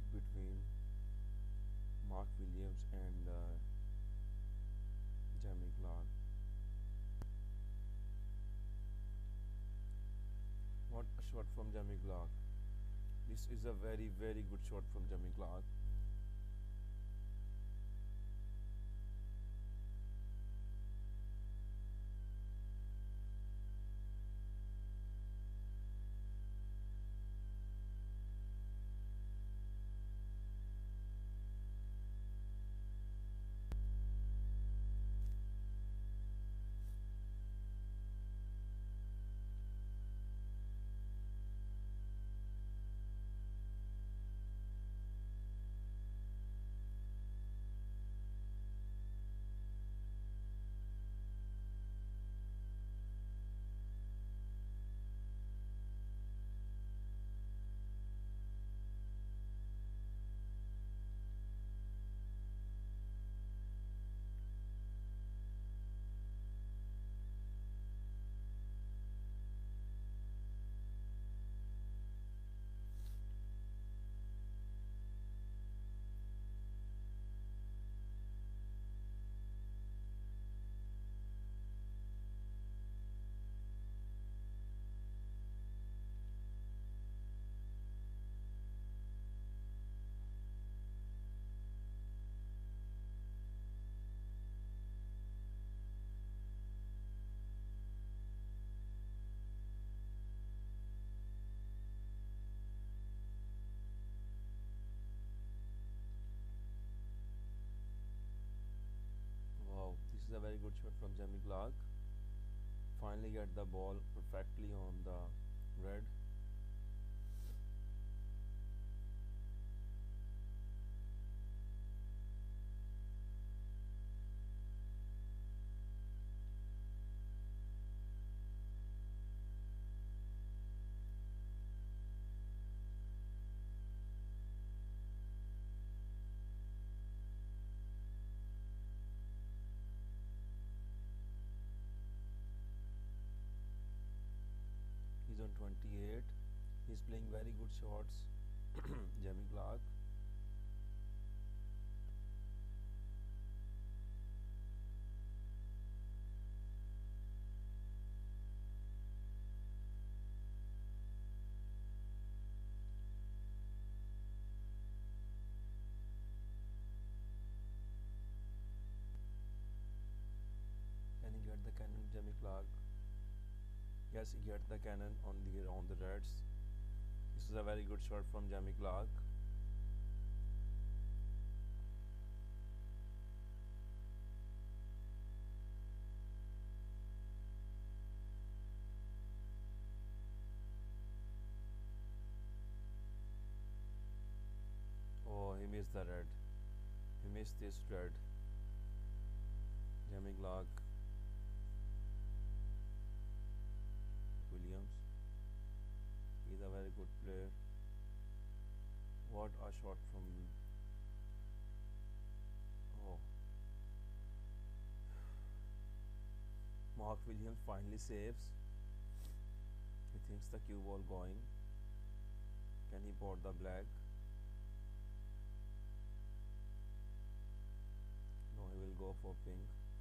between Mark Williams and Jamie Clark. What a shot from Jamie Clark. This is a very good shot from Jamie Clark. Wow, this is a very good shot from Jamie Clark. Finally get the ball perfectly on the red. He's on 28. He's playing very good shots. Jamie Clark. Can he get the cannon, Jamie Clark? Yes, he get the cannon on the reds. This is a very good shot from Jamie Clark. Oh, he missed the red. He missed this red. Jamie Clark. Williams. He's a very good player. What a shot from. Oh, Mark Williams finally saves. He thinks the cue ball going. Can he pot the black? No, he will go for pink.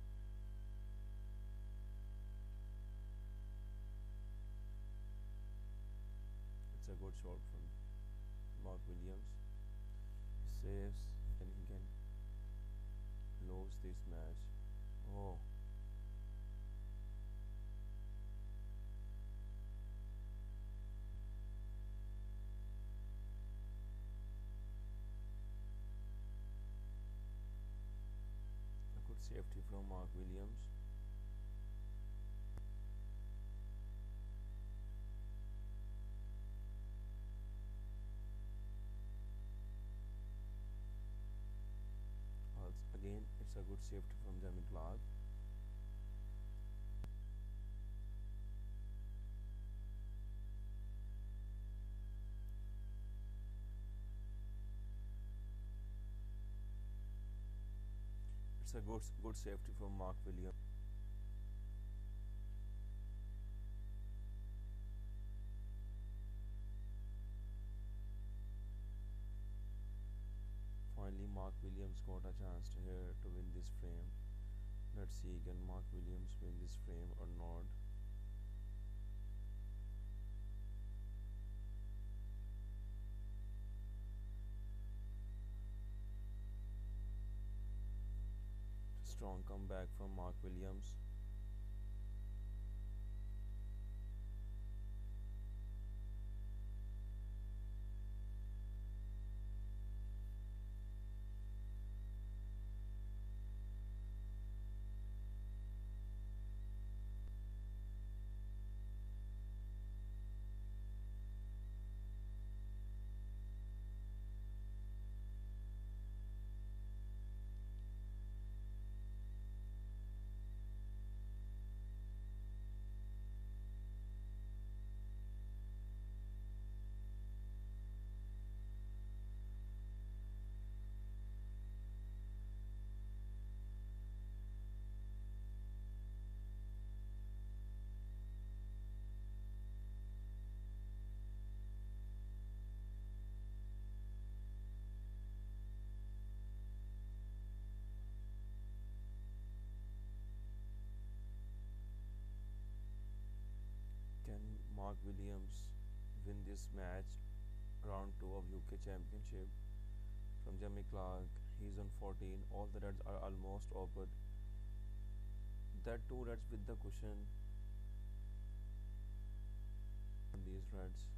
It's a good shot from Mark Williams. He saves and he can lose this match. Oh, a good safety from Mark Williams. Again, it's a good safety from Jamie Clark. It's a good safety from Mark Williams. Mark Williams got a chance here to win this frame. Let's see, can Mark Williams win this frame or not? Strong comeback from Mark Williams. Can Mark Williams win this match? Round 2 of UK Championship from Jamie Clark. He's on 14. All the reds are almost open. That two reds with the cushion on these reds.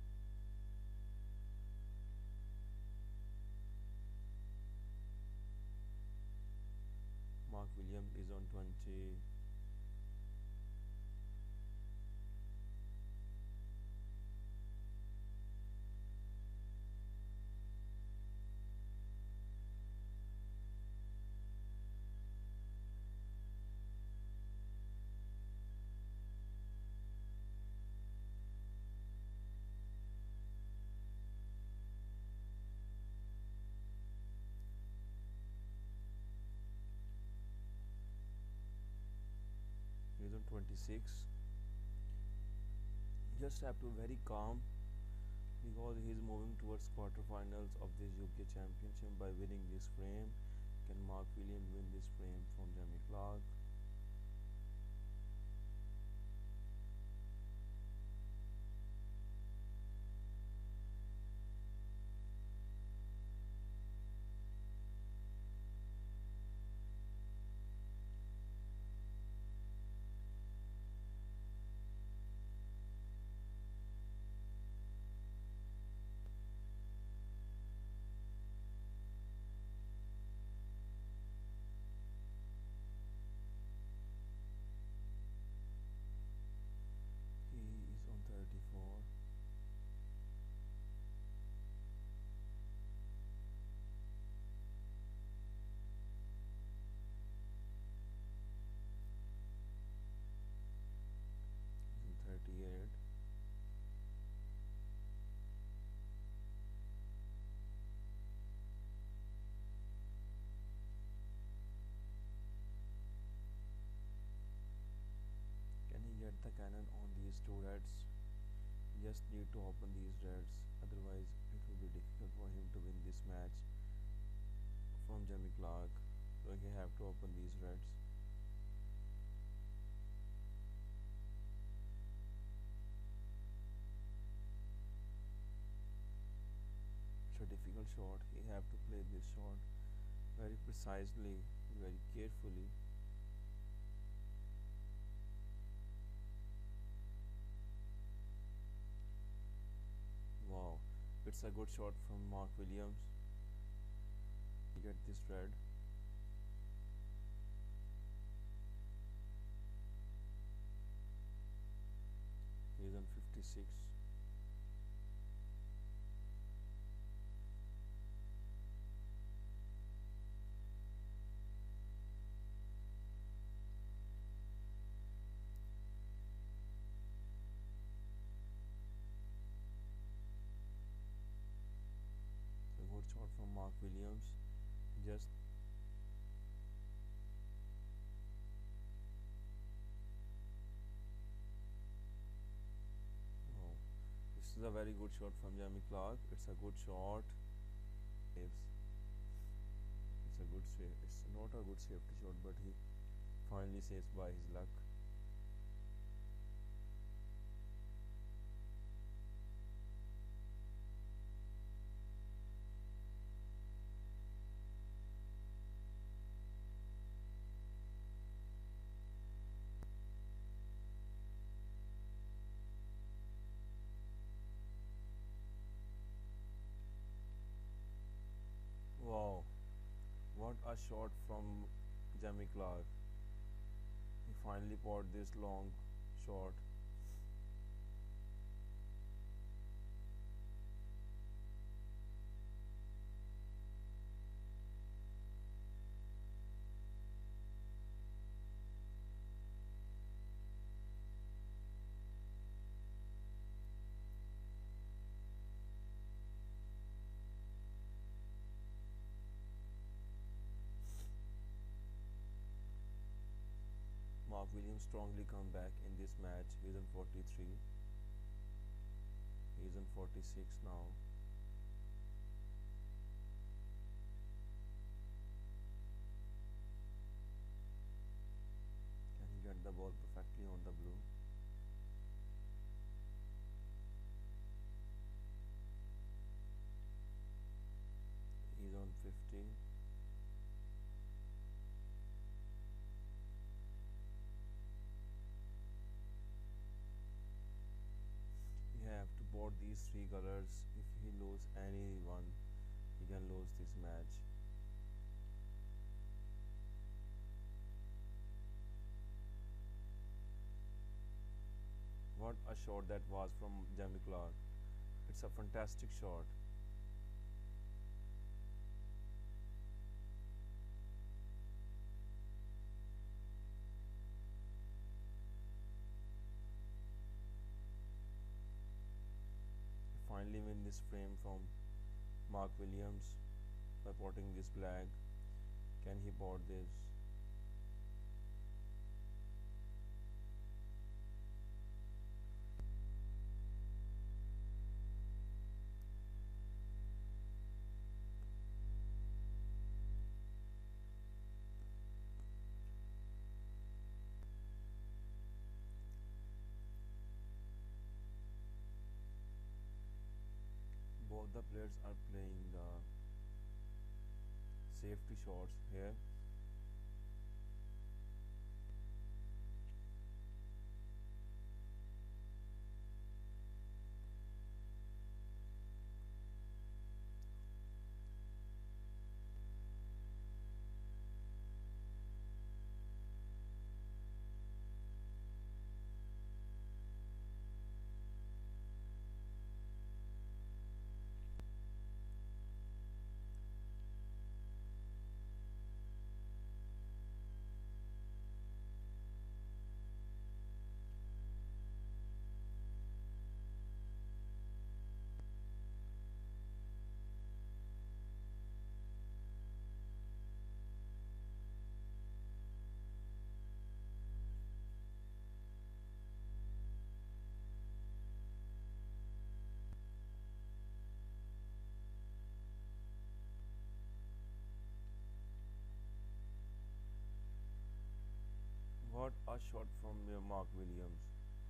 Mark Williams is on 20. He's on 26. Just have to very calm because he's moving towards quarterfinals of this UK Championship by winning this frame. Can Mark Williams win this frame from Jamie Clark? He is on 34. He's on 38. Can he get the cannon on these two reds? Just need to open these reds, otherwise it will be difficult for him to win this match from Jamie Clark. So he have to open these reds. It's a difficult shot. He have to play this shot very precisely, very carefully. Wow, it's a good shot from Mark Williams. He get this red. He's on 56. So good shot from Mark Williams. Just oh, this is a very good shot from Jamie Clark. It's a good shot. Waves. It's a good it's not a good safety shot, but he finally saves by his luck. Wow, what a shot from Jamie Clark. He finally poured this long shot. Mark Williams strongly come back in this match. He's on 43. He's on 46 now. Can he get the ball perfectly on the blue? He's on 50. He have to board these three colors. If he lose any one, he can lose this match. What a shot that was from Jamie Clark. It's a fantastic shot. He finally win this frame from Mark Williams by potting this black. Can he board this? Both the players are playing the safety shots here. What a shot from Mark Williams.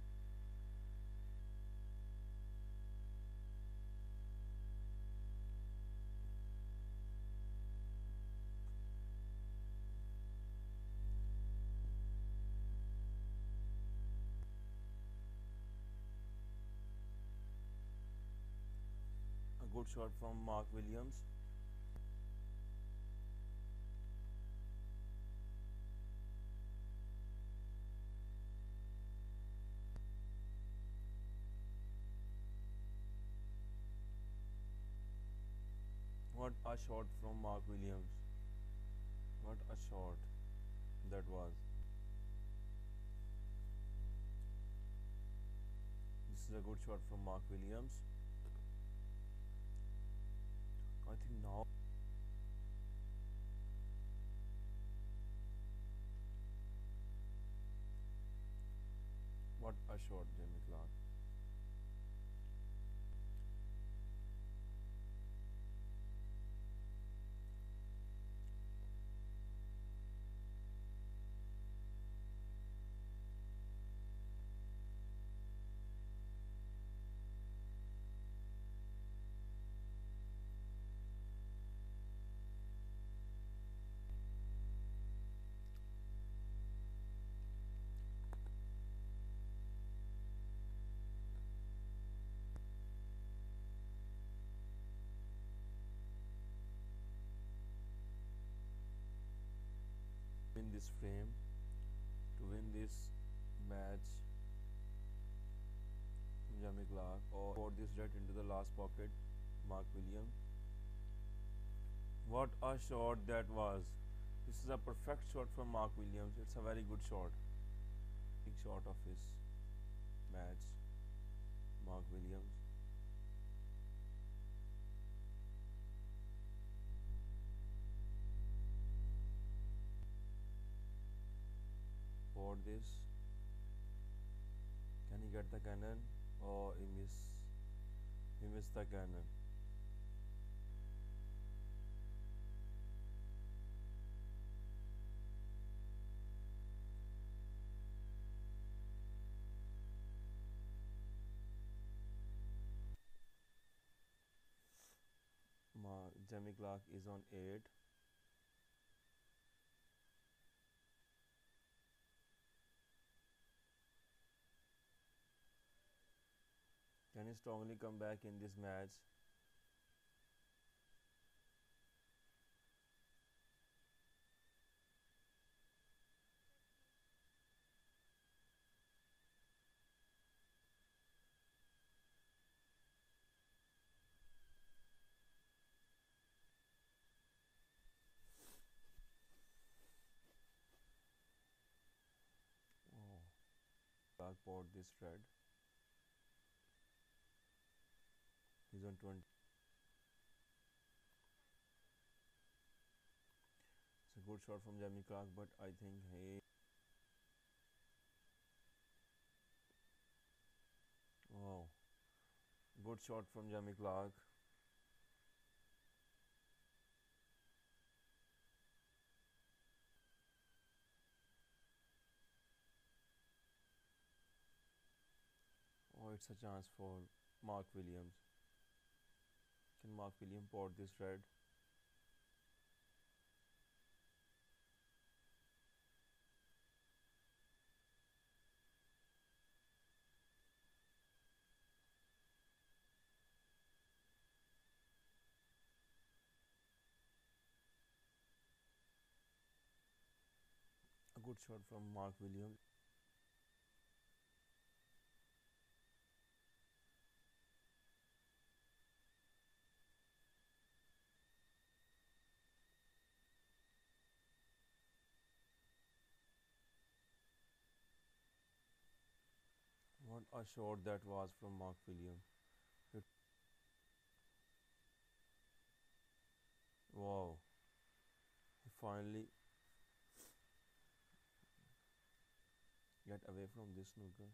A good shot from Mark Williams. What a shot from Mark Williams. What a shot that was. This is a good shot from Mark Williams. I think now what a shot, Jamie Clark. this frame to win this match from Jamie Clark, or put this red into the last pocket, Mark Williams. What a shot that was! This is a perfect shot from Mark Williams. It's a very good shot. Big shot of his match, Mark Williams. For this, can he get the cannon? Or he missed the cannon. Jamie Clark is on 8. Can he strongly come back in this match? Oh, Clark bought this red. He's on 20. It's a good shot from Jamie Clark, but I think he. Oh, good shot from Jamie Clark. Oh, it's a chance for Mark Williams. Can Mark Williams pot this red? A good shot from Mark Williams. What a shot that was from Mark Williams. It, wow, he finally get away from this snooker.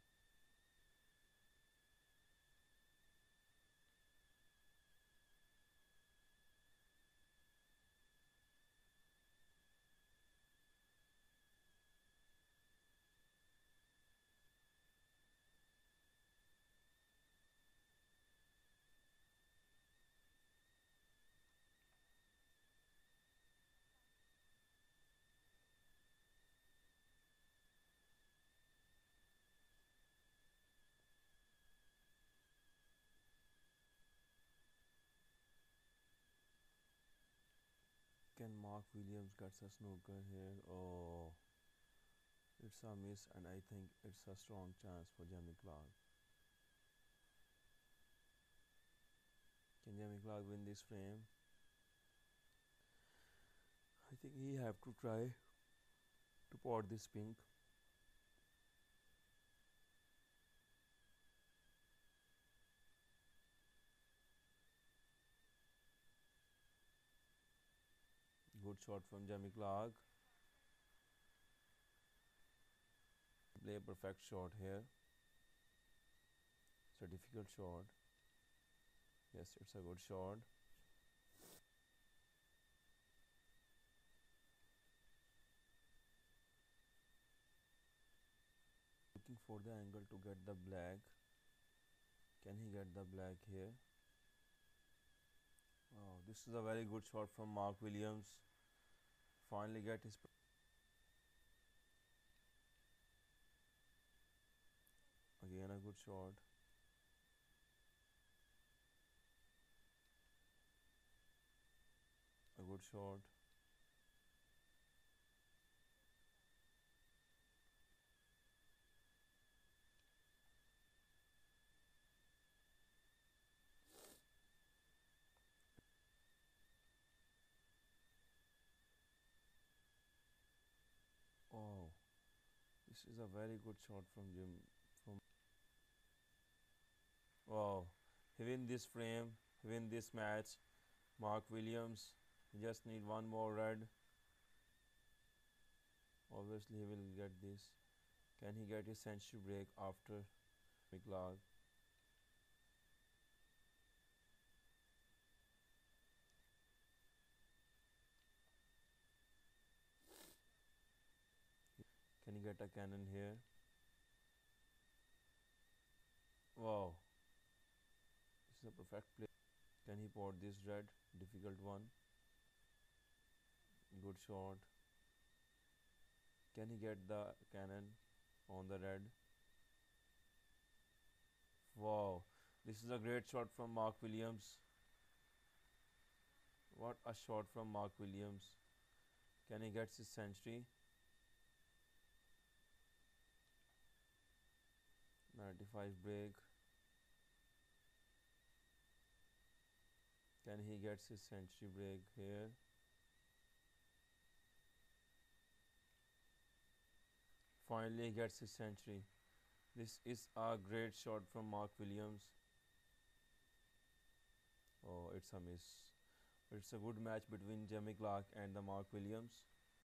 Can Mark Williams gets a snooker here? Oh, it's a miss, and I think it's a strong chance for Jamie Clark. Can Jamie Clark win this frame? I think he have to try to pot this pink. Good shot from Jamie Clark. Play a perfect shot here. It's a difficult shot. Yes, it's a good shot. Looking for the angle to get the black. Can he get the black here? Oh, this is a very good shot from Mark Williams. Finally get his. Again a good shot. A good shot. This is a very good shot from Jim. From wow, he win this frame, he win this match. Mark Williams, he just need one more red. Obviously, he will get this. Can he get his century break after McLeod? Can he get a cannon here? Wow, this is a perfect play. Can he pot this red? Difficult one. Good shot. Can he get the cannon on the red? Wow, this is a great shot from Mark Williams. What a shot from Mark Williams. Can he get his century? 95 break. Can he get his century break here? Finally, he gets his century. This is a great shot from Mark Williams. Oh, it's a miss. It's a good match between Jamie Clark and the Mark Williams.